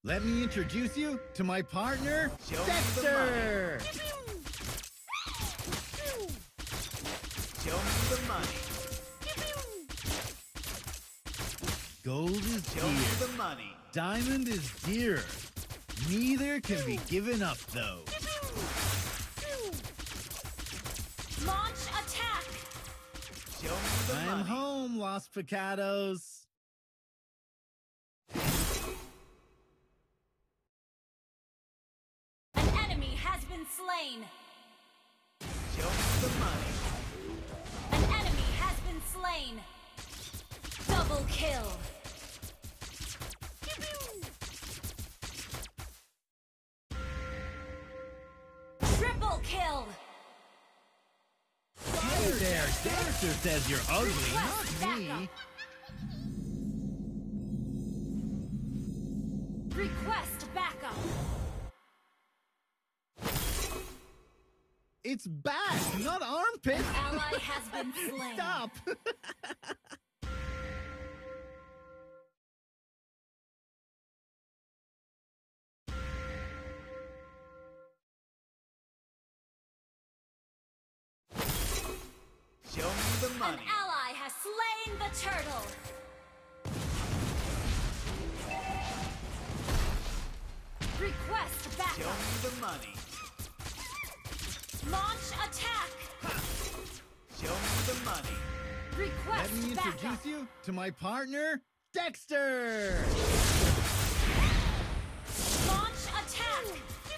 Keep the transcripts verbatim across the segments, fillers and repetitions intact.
Let me introduce you to my partner, Show Dexter! Show me the money. Gold is Show me dear. the money. Diamond is dearer. Neither can be given up, though. Launch attack! Show me the I'm money. home, Los Picados. An enemy has been slain! Show me the money. An enemy has been slain! Double kill! Triple kill! Hey there, Dexter says you're ugly, Request not me. Request backup! It's back, not armpit. Ally has been slain. Stop. Show me the An money. ally has slain the turtle! Request Show backup! me the money. Launch attack! Show me the money. Request Let me backup! introduce you to my partner, Dexter. Launch attack!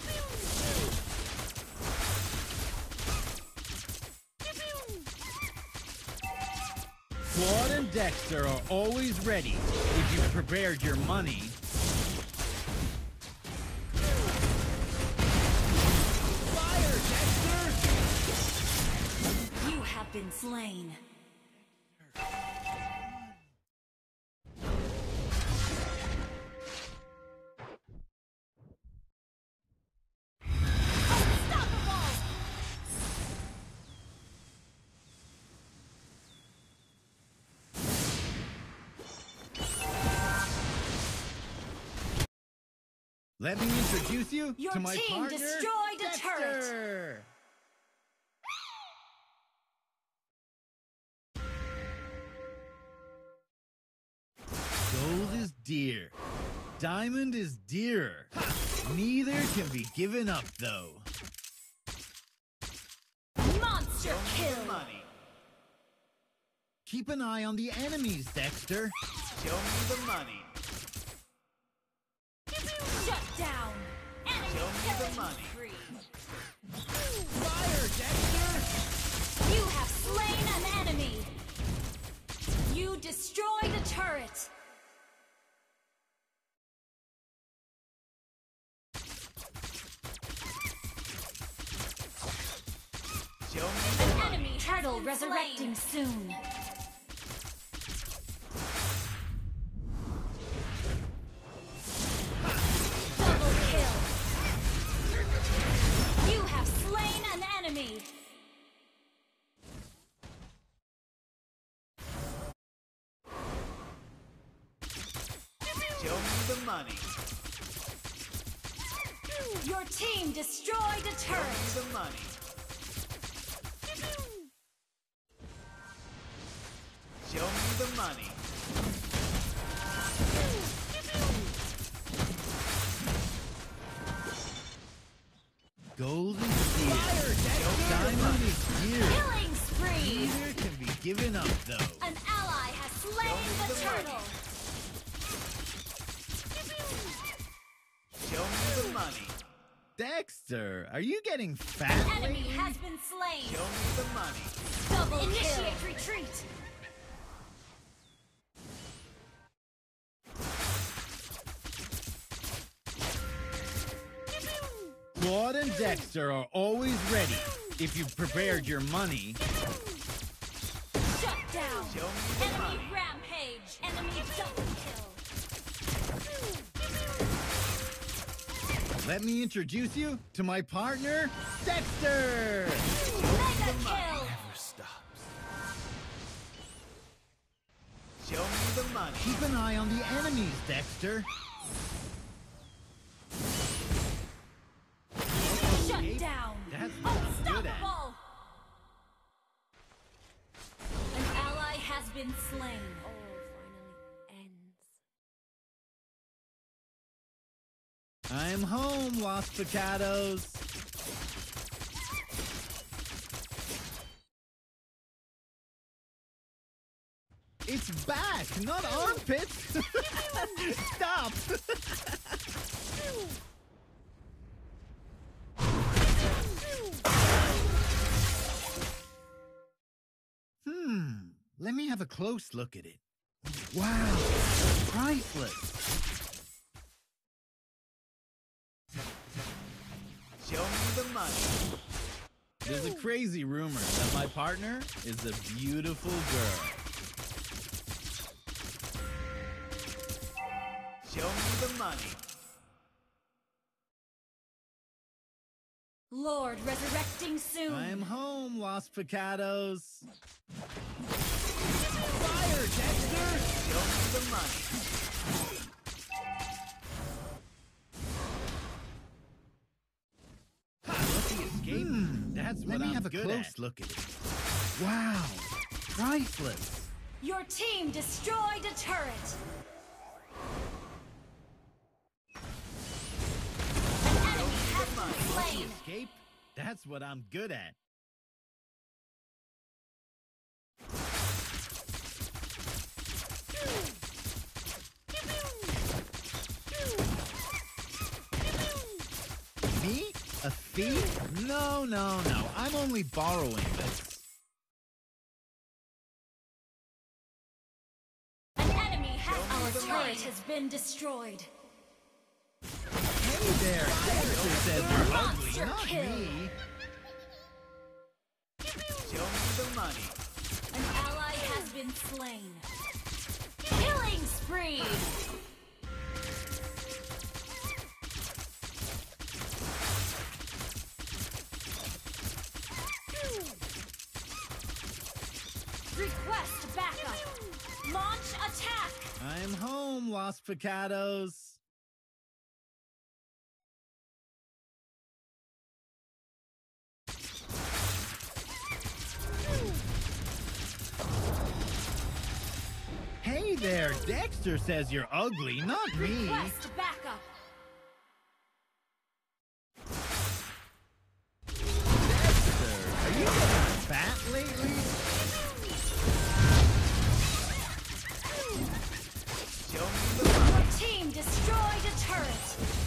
Claude and Dexter are always ready if you've prepared your money. Fire, Dexter! You have been slain. Unstoppable! Let me introduce you Your to my team partner, destroyed a Dexter. Gold is dear. Diamond is dearer. Neither can be given up, though. Monster Show me kill! the money. Keep an eye on the enemies, Dexter. Show me the money. Shut down! Enemy Show me the killing money. spree. Fire, Dexter! You have slain an enemy! You destroyed a turret! Show me the An money. enemy turtle resurrecting soon. Double kill! You have slain an enemy! Show me the money. Your team destroyed a Show turret! me the money. Show me the money. Gold is dear. Fire, Dexter! Diamond is dear. Killing spree! Neither can be given up, though. An ally has slain the the turtle! Show me the money. Dexter, are you getting fat? Enemy has been slain! Show me the money. Double Initiate kill. Retreat! Claude and Dexter are always ready if you've prepared your money. Shut down! Show me the Enemy money. rampage! Enemy double kill! Let me introduce you to my partner, Dexter! Mega kill! Never stops. Show me the money. Keep an eye on the enemies, Dexter. I'm home, Los Picados. It's back, not armpits. Stop. Hmm, let me have a close look at it. Wow, priceless. Show me the money. There's a crazy rumor that my partner is a beautiful girl. Show me the money. Lord resurrecting soon. I'm home, Los Picados. Fire, Dexter! Show me the money. Lucky escape. Hmm, that's what Let me I'm have a good close at. look at it. Wow, priceless. Your team destroyed a turret. An enemy has been Lucky slain. escape? That's what I'm good at. Me? A thief? No, no, no. I'm only borrowing this. An enemy has our turret has been destroyed. Hey there, Dexter says you're ugly, Monster not kill. me. Show me the money. An ally has been slain. Killing spree. Request backup. Launch attack. I'm home, Los Picados. Hey there, Dexter says you're ugly, not me. Request backup. Dexter, are you getting fat lately? Show me the money. Your team destroyed a turret.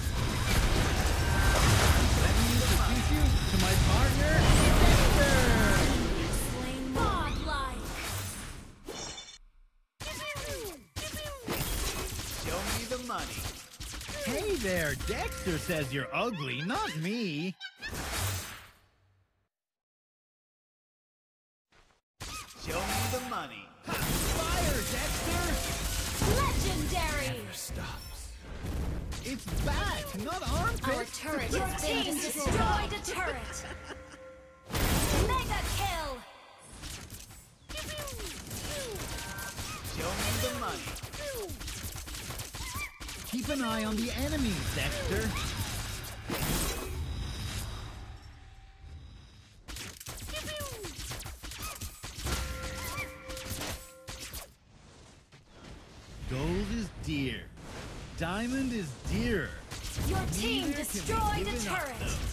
Let me introduce you to my partner, Dexter. Slain godlike. Show me the money. Hey there, Dexter says you're ugly, not me. Show me the money. Fire, Dexter! Legendary. Stops. It's back, not armpits. Our turret Your team destroyed a turret. Mega kill. Show me the money. Keep an eye on the enemies, Dexter. Gold is dear. Diamond is dearer. Your team Neither can be destroyed a given up, turret. though.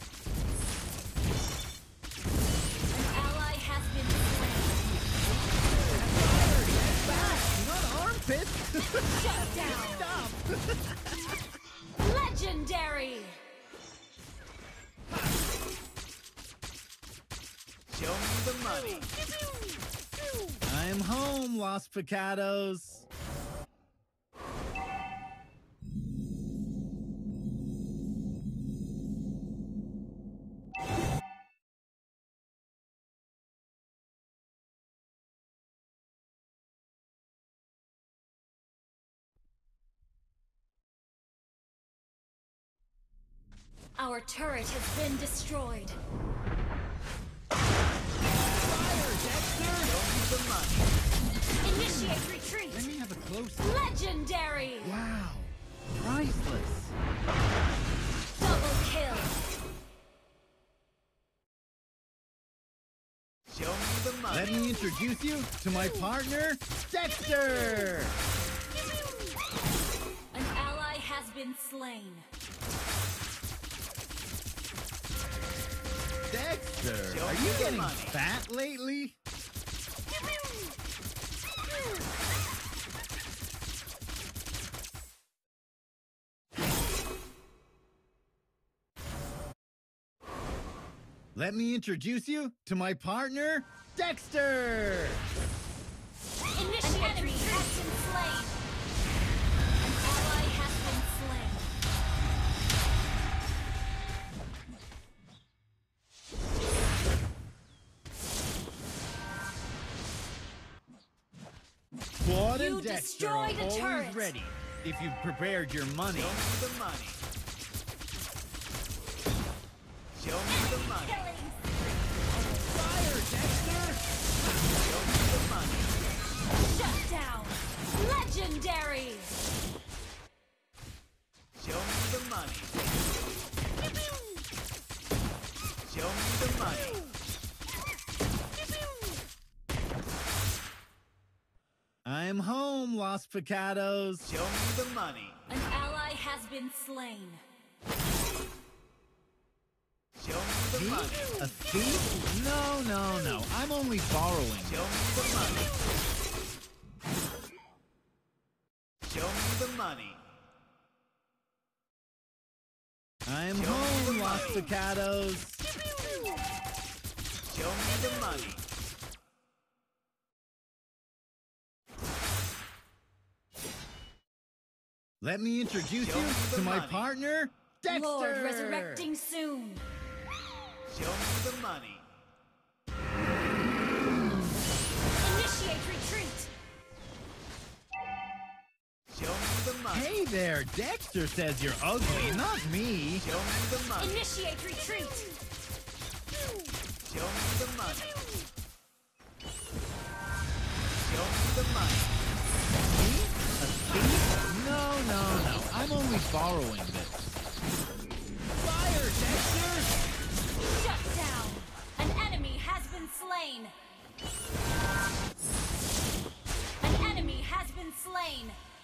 An ally has been slain. Back, not armpits. Shut down. Stop. Legendary. Show me the money. I'm home, Los Picados. Our turret has been destroyed. The money. Initiate retreat. Let me have a close look. Legendary. Wow, priceless. Double kill. Show me the money. Let me introduce you to my partner, Dexter. An ally has been slain. Dexter, Show are me you the getting money. fat lately? Let me introduce you to my partner, Dexter! Initiate An enemy has been slain. An ally has been slain. Claude You and Dexter are destroyed a always turret. ready if you've prepared your money. Show me the money. Show me the money. Killing. Fire, Dexter! Show me the money. Shut down. Legendary. Show me the money. Show me the money. I'm home, Los Picados. Show me the money. An ally has been slain. Show me the Me? money. A thief? No, no, no. I'm only borrowing. Show me the money. Show me the money. I'm Show me home, the Los money. Picados. Show me the money. Let me introduce Show you me the to my money. partner, Dexter! Lord resurrecting soon. Show me the money. Initiate retreat. Show me the money. Hey there, Dexter says you're ugly, not me. Show me the money. Initiate retreat. Show me the money. Show me the money. Me? A thief? No, no, no. I'm only borrowing this. Fire, Dexter! Shut down. An enemy has been slain. An enemy has been slain.